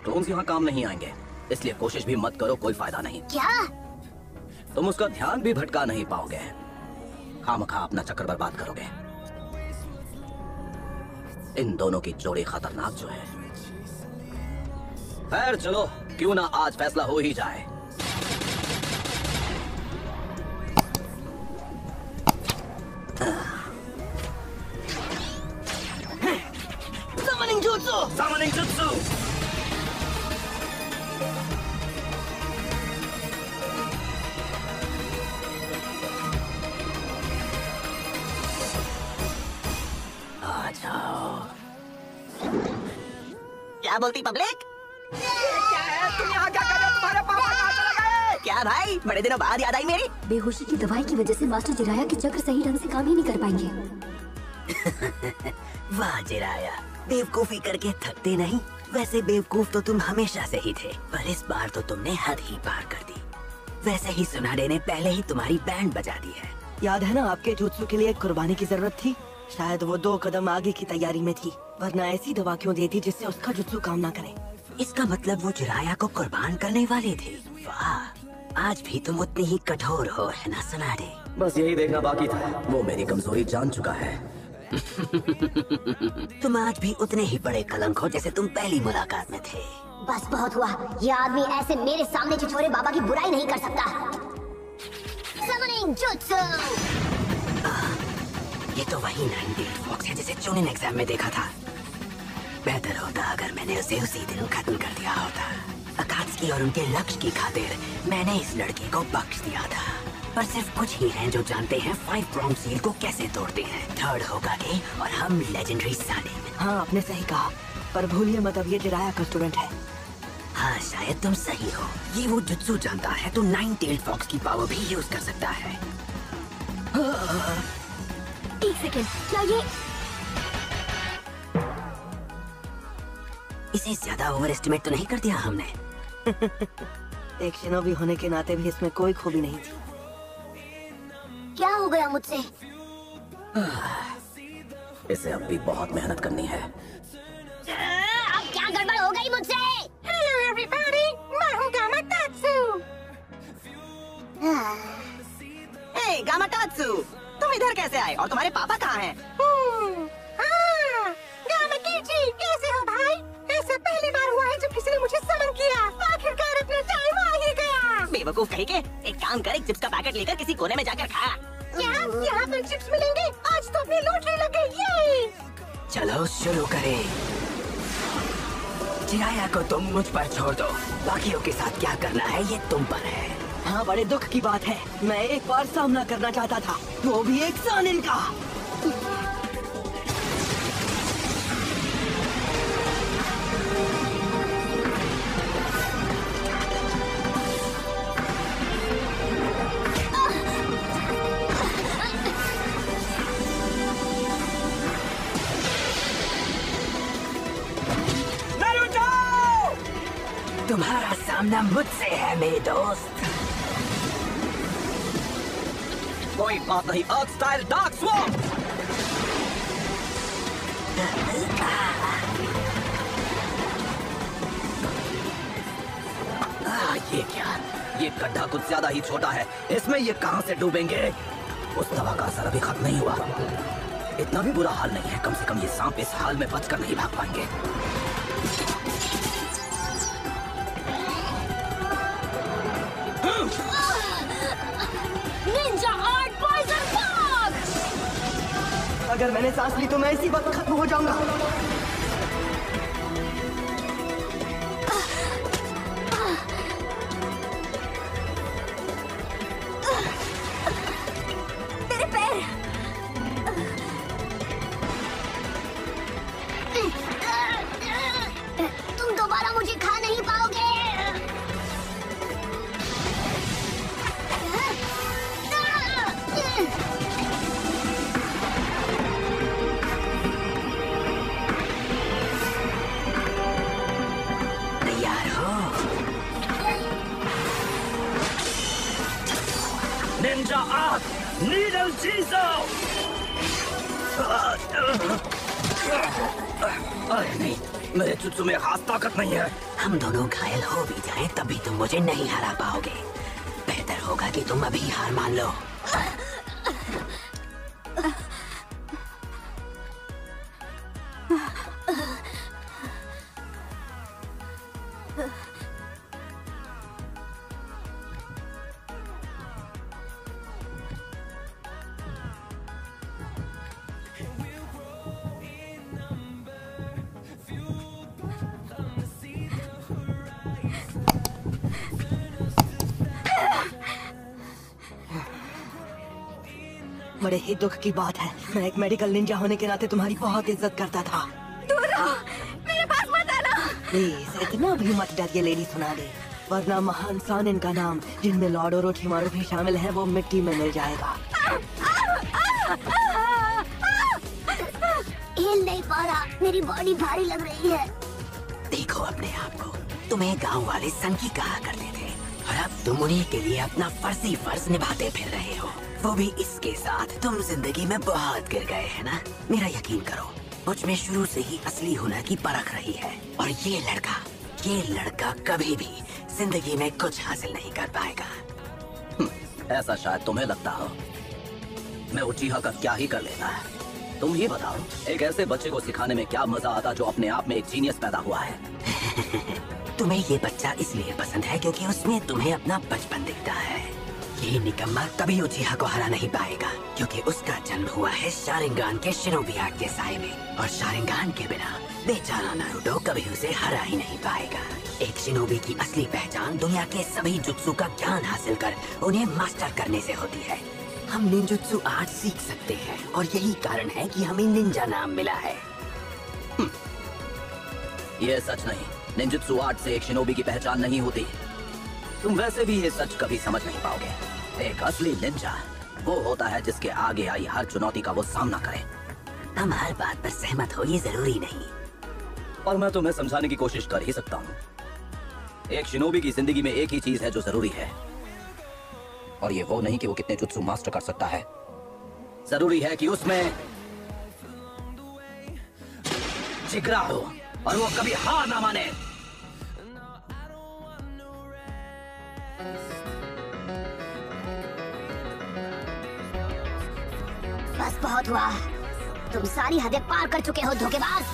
Drones यहाँ काम नहीं आएंगे, इसलिए कोशिश भी मत करो, कोई फायदा नहीं। क्या? तुम उसका ध्यान भी भटका नहीं पाओगे, खामखा अपना चक्कर बर्बाद करोगे। इन दोनों की जोड़ी खतरनाक जो है। खैर चलो, क्यों ना आज फैसला हो ही जाए। Summoning jutsu! Summoning jutsu! आ जाओ। क्या बोलती पब्लिक? क्या है? तुम यहाँ क्या कर रहे हो? तुम्हारे पापा कहाँ चले गए? क्या भाई, बड़े दिनों बाद याद आई मेरी? बेहोशी की दवाई की वजह से मास्टर जिराया के चक्र सही ढंग से काम ही नहीं कर पाएंगे। वाह जिराया, बेवकूफी करके थकते नहीं। वैसे बेवकूफ तो तुम हमेशा से ही थे, पर इस बार तो तुमने हद ही पार कर दी। वैसे ही सुनाडे ने पहले ही तुम्हारी बैंड बजा दी है। याद है ना, आपके जुत्सु के लिए कुर्बानी की जरूरत थी। शायद वो 2 कदम आगे की तैयारी में थी, वरना ऐसी दवा क्यों देती जिससे उसका जुत्सु काम ना करे। इसका मतलब वो जिराया को कुर्बान करने वाले थे। वाह, आज भी तुम उतनी ही कठोर हो, है ना सुनाडे? बस यही देखना बाकी था, वो मेरी कमजोरी जान चुका है। तुम आज भी उतने ही बड़े कलंक हो जैसे तुम पहली मुलाकात में थे। बस बहुत हुआ, ये आदमी ऐसे मेरे सामने छिछोरे बाबा की बुराई नहीं कर सकता। Summoning jutsu! ये तो वही 9-tailed फॉक्स है जिसे चुनिन एग्जाम में देखा था। बेहतर होता अगर मैंने उसे उसी दिन खत्म कर दिया होता। अकात्सुकी और उनके लक्ष्य की खातिर मैंने इस लड़के को बख्श दिया था। पर सिर्फ कुछ ही हैं जो जानते हैं 5 prong seal को कैसे तोड़ते हैं। 3rd होकागे और हम लेजेंडरी सानिन। हाँ, आपने सही कहा, पर भूलिए मत अब ये जिराया का स्टूडेंट है। हाँ, शायद तुम सही हो। ये वो जुत्सु जानता है तो 9-tailed फॉक्स की पावर भी यूज कर सकता है। एक सेकेंड, क्या ये? इसे ज्यादा ओवर एस्टिमेट तो नहीं कर दिया हमने? एक शिनोबी होने के नाते भी इसमें कोई खूबी नहीं थी। क्या हो गया मुझसे? इसे अब भी बहुत मेहनत करनी है। अब क्या गड़बड़ हो गई मुझसे? Hello everybody, मैं हूँ गामाटात्सु। हे गामाटात्सु, तुम इधर कैसे आए और तुम्हारे पापा कहाँ हैं? गामाकीची, कैसे हो भाई? ऐसा पहली बार हुआ है जब किसी ने मुझे समन किया। आखिरकार अपना टाइम आ ही गया। बेवकूफ कहीं के, एक काम कर, एक चिप्स का पैकेट लेकर किसी कोने में जाकर खा। क्या यहाँ पर चिप्स मिलेंगे? आज तो अपनी लॉटरी लग गई। ये चलो शुरू करें। जिराया को तुम मुझ पर छोड़ दो, बाकियों के साथ क्या करना है ये तुम पर है। हाँ, बड़े दुख की बात है, मैं एक बार सामना करना चाहता था, वो भी एक सानिन का। तुम्हारा सामना मुझसे है मेरे दोस्त। कोई बात नहीं, अर्थ स्टाइल डार्क स्वॉर्म। ये क्या? ये गड्ढा कुछ ज्यादा ही छोटा है, इसमें ये कहां से डूबेंगे? उस दवा का असर अभी खत्म नहीं हुआ। इतना भी बुरा हाल नहीं है, कम से कम ये सांप इस हाल में बचकर नहीं भाग पाएंगे। Ninja art poison punch! अगर मैंने सांस ली तो मैं इसी वक्त खत्म हो जाऊंगा। तेरे पैर! तुम दोबारा मुझे खा नहीं पाओगे। तैयार हो? निंजा आर्ट नीडल जीजो! अरे नहीं, मेरे जुत्सु में खास ताकत नहीं है। हम दोनों घायल हो भी जाएं तब भी तुम मुझे नहीं हरा पाओगे। बेहतर होगा कि तुम अभी हार मान लो। बड़े ही दुख की बात है, मैं एक मेडिकल निंजा होने के नाते तुम्हारी बहुत इज्जत करता था। दूर रहो, मेरे पास मत आना। प्लीज इतना भी मत डरिए लेडी सोनाली, वरना महान सानिन का नाम, जिनमें लॉर्ड ओरोचिमारू भी शामिल है, वो मिट्टी में मिल जाएगा। हिल नहीं पा रहा, मेरी बॉडी भारी लग रही है। देखो अपने आप को, तुम्हें गांव वाले संकी कहा करते थे और अब तुम उन्हीं के लिए अपना फर्जी फर्ज निभाते फिर रहे हो। वो भी इसके साथ तुम जिंदगी में बहुत गिर गए है ना। मेरा यकीन करो, मुझ में शुरू से ही असली हुनर की परख रही है और ये लड़का कभी भी जिंदगी में कुछ हासिल नहीं कर पाएगा। ऐसा शायद तुम्हें लगता हो। मैं उचीहा का क्या ही कर लेता है। तुम ही बताओ, एक ऐसे बच्चे को सिखाने में क्या मजा आता जो अपने आप में एक जीनियस पैदा हुआ है। तुम्हें ये बच्चा इसलिए पसंद है क्योंकि उसमें तुम्हें अपना बचपन दिखता है। ये निकम्मा कभी उचीहा को हरा नहीं पाएगा क्योंकि उसका जन्म हुआ है शारिंगान के शिनोबी आर्ट के साए में और शारिंगान के बिना बेचारा नारुतो कभी उसे हरा ही नहीं पाएगा। एक शिनोबी की असली पहचान दुनिया के सभी जुत्सु का ज्ञान हासिल कर उन्हें मास्टर करने से होती है। हम निंजुत्सु आर्ट सीख सकते हैं और यही कारण है कि हमें निंजा नाम मिला है। ये सच नहीं, निंजुत्सु आर्ट से एक शिनोबी की पहचान नहीं होती। तुम वैसे भी ये सच कभी समझ नहीं पाओगे। एक असली निंजा वो होता है जिसके आगे आई हर चुनौती का वो सामना करे। हम हर बात पर सहमत हो ये जरूरी नहीं, और मैं तुम्हें समझाने की कोशिश कर ही सकता हूँ। एक शिनोबी की जिंदगी में एक ही चीज है जो जरूरी है, और ये वो नहीं कि वो कितने जुत्सु मास्टर कर सकता है। जरूरी है कि उसमें जिगरा हो और वो कभी हार ना माने। बस बहुत हुआ, तुम सारी हदें पार कर चुके हो धोखेबाज।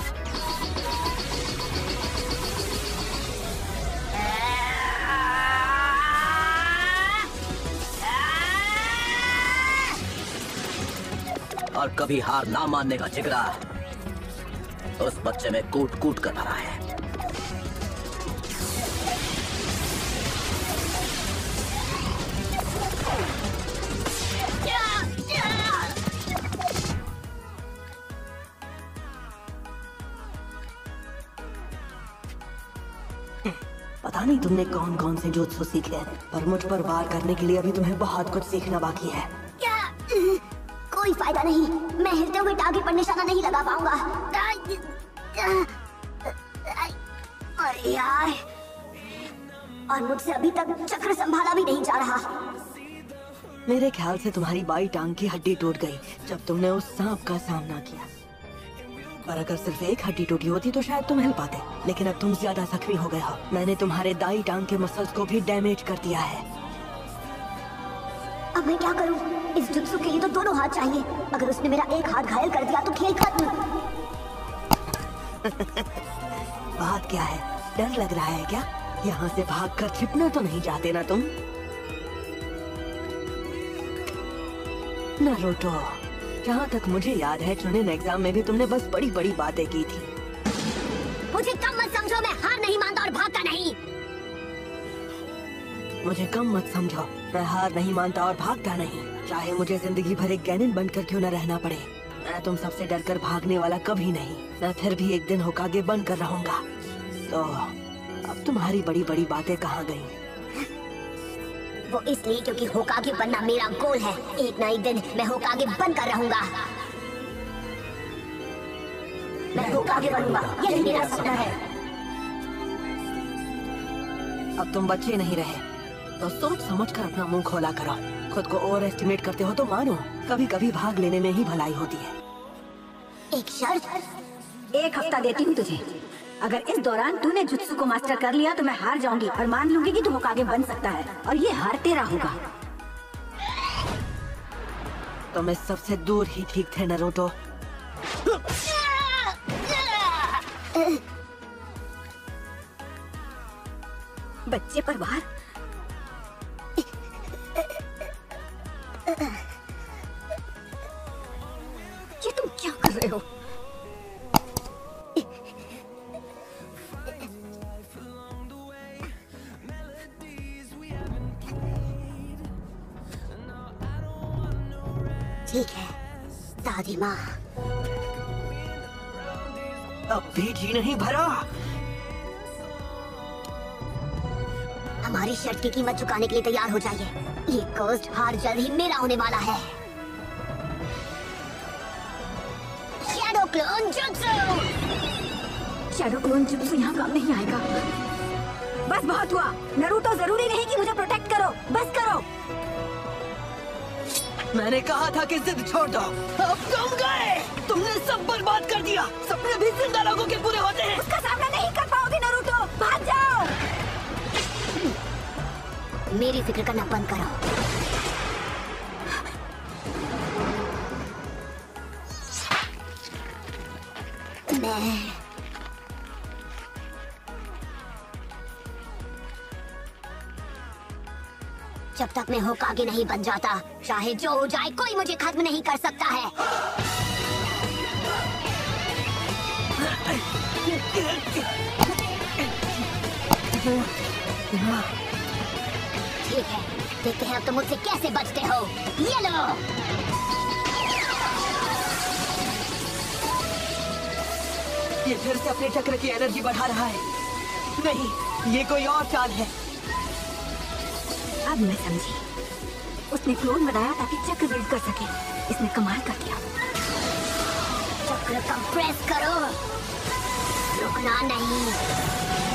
और कभी हार ना मानने का जिगरा उस बच्चे में कूट कूट कर भरा है। पता नहीं तुमने कौन कौन से जुत्सु सीखे हैं, पर मुझ पर वार करने के लिए अभी तुम्हें बहुत कुछ सीखना बाकी है। क्या? कोई फायदा नहीं, मैं हिलते हुए टारगेट पर निशाना नहीं लगा पाऊंगा। अरे यार, और मुझसे अभी तक चक्र संभाला भी नहीं जा रहा। मेरे ख्याल से तुम्हारी बाई टांग की हड्डी टूट गई जब तुमने उस सांप का सामना किया, पर अगर सिर्फ एक हड्डी टूटी होती तो शायद तुम हिल पाते, लेकिन अब तुम ज्यादा जख्मी हो गए हो। मैंने तुम्हारे दाई टांग के मसल्स को भी डैमेज कर दिया है। अब मैं क्या करूं? इस जुत्सु के लिए तो दोनों हाथ चाहिए। अगर उसने मेरा एक हाथ घायल कर दिया तो खेल खत्म। बात क्या है, डर लग रहा है क्या? यहाँ से भागकर छिपना तो नहीं चाहते ना तुम? नारुतो, जहाँ तक मुझे याद है चुनिन एग्जाम में भी तुमने बस बड़ी बड़ी बातें की थी। मुझे कम मत समझो, मैं हार नहीं मानता और भागता नहीं। मुझे कम मत समझो, मैं हार नहीं मानता और भागता नहीं। चाहे मुझे जिंदगी भर एक गैनिन बनकर क्यों न रहना पड़े, मैं तुम सबसे डरकर भागने वाला कभी नहीं। मैं फिर भी एक दिन होकागे बनकर रहूंगा। तो अब तुम्हारी बड़ी बड़ी बातें कहाँ गई? वो इसलिए क्योंकि होकागे बनना मेरा गोल है। एक ना एक दिन मैं होकागे बनकर रहूंगा। मैं होकागे बनूंगा, यही मेरा सपना है। अब तुम बच्चे नहीं रहे, तो सोच समझकर अपना मुंह खोला करो। खुद को ओवर एस्टिमेट करते हो तो मानो, कभी कभी भाग लेने में ही भलाई होती है। एक शर्त? 1 हफ्ता देती हूँ तुझे। अगर इस दौरान तूने जुत्सु को मास्टर कर लिया तो मैं हार जाऊंगी और मान लूंगी कि तू होकागे बन सकता है और ये हार तेरा होगा। तो मैं सबसे दूर ही ठीक थे नारुतो। बच्चे पर वार। ये तुम क्या कर रहे हो? ठीक है दादी माँ। अब भी जी नहीं भरा। हमारी शर्त की कीमत चुकाने के लिए तैयार हो जाइए। ये कोस्ट हार जल्द ही मेरा होने वाला है। शैडो क्लोन जुत्सु। शैडो क्लोन जुत्सु यहाँ काम नहीं आएगा। बस बहुत हुआ। नारुतो जरूरी नहीं कि मुझे प्रोटेक्ट करो, बस करो। मैंने कहा था कि जिद छोड़ दो। अब तुम गए, तुमने सब बर्बाद कर दिया। सपने भी जिंदा लोगों के पूरे होते हैं। उसका सामना नहीं कर पाओगे नारुतो, भाग जाओ। मेरी फिक्र करना बंद करो। मैं जब तक मैं होकागे नहीं बन जाता, चाहे जो हो जाए कोई मुझे खत्म नहीं कर सकता है। ठीक है, देखते हैं अब तुम मुझसे कैसे बचते हो। ये लो। ये फिर से अपने चक्र की एनर्जी बढ़ा रहा है। नहीं, ये कोई और चाल है। अब मैं समझी। उसने क्लोन बनाया ताकि चक्र बिल्ड कर सके। इसने कमाल कर दिया। चक्र कंप्रेस करो, रुकना नहीं।